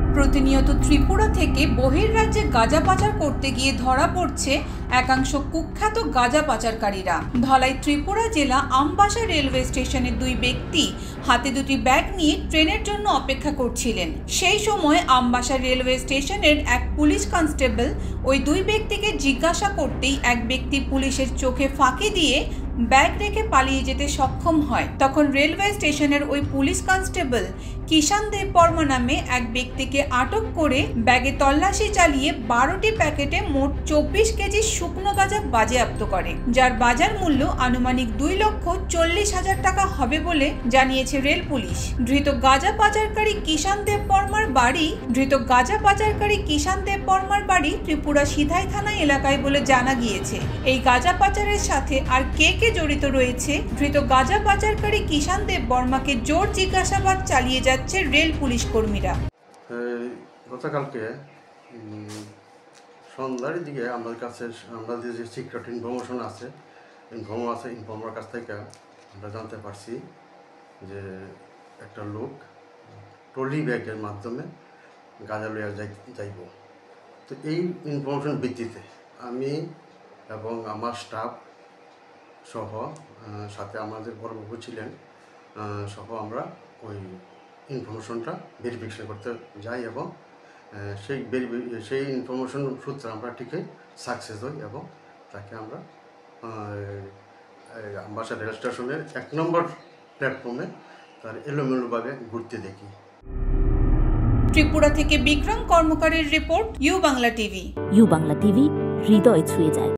প্রতিনিয়ত ত্রিপুরা থেকে বহির্রাজ্যে গাঁজা পাচার করতে গিয়ে ধরা পড়ছে একাংশ কুখ্যাত গাঁজা পাচারকারীরা। ধলাই ত্রিপুরা জেলা আমবাসা রেলওয়ে স্টেশনের দুই ব্যক্তি হাতে দুটি ব্যাগ নিয়ে ট্রেনের জন্য অপেক্ষা করছিলেন। সেই সময় আমবাসা রেলওয়ে স্টেশনের এক পুলিশ কনস্টেবল ওই দুই ব্যক্তিকে জিজ্ঞাসা করতেই এক ব্যক্তি পুলিশের চোখে ফাঁকি দিয়ে ব্যাগ রেখে পালিয়ে যেতে সক্ষম হয়। তখন রেলওয়ে স্টেশনের ওই পুলিশ কনস্টেবল কিষান দেব বর্মা নামে এক ব্যক্তিকে আটক করে ব্যাগে তল্লাশি চালিয়ে 12টি প্যাকেটে মোট 24 কেজি শুকনো গাঁজা বাজেয়াপ্ত করে, যার বাজার মূল্য আনুমানিক 2,40,000 টাকা হবে বলে জানিয়েছে রেল পুলিশ। ধৃত গাঁজা পাচারকারী কিষান দেব বর্মার বাড়ি ত্রিপুরা সিধাই থানা এলাকায় বলে জানা গিয়েছে। এই গাঁজা পাচারের সাথে আর কে জড়িত রয়েছে, ধৃত গাঁজা পাচারকারী কিষান দেব বর্মাকে জোর জিজ্ঞাসাবাদ চালিয়ে যাচ্ছে রেল পুলিশ কর্মীরা। গতকালকে সন্ধ্যার দিকে আমাদের যে সিক্রেট ইনফরমেশন আছে ইনফর্মার কাছ থেকে আমরা জানতে পারছি যে একটা লোক ট্রলি ব্যাগের মাধ্যমে গাঁজা লইয়া যাইব। তো এই ইনফরমেশন ভিত্তিতে আমি এবং আমার স্টাফ সহ সাথে আমাদের বড়বাবু ছিলেন সহ আমরা ওই ইনফরমেশনটা ভেরিফিকেশন করতে যাই এবং সেই ইনফরমেশন সূত্রে আমরা ঠিকই সাকসেস হই এবং তাকে আমরা আমবাসা রেল স্টেশনের 1 নম্বর প্ল্যাটফর্মে তার এলোমেলোভাবে ঘুরতে দেখি। ত্রিপুরা থেকে বিক্রম কর্মকারের report, U Bangla TV. U Bangla TV, হৃদয় ছুঁয়ে যায়।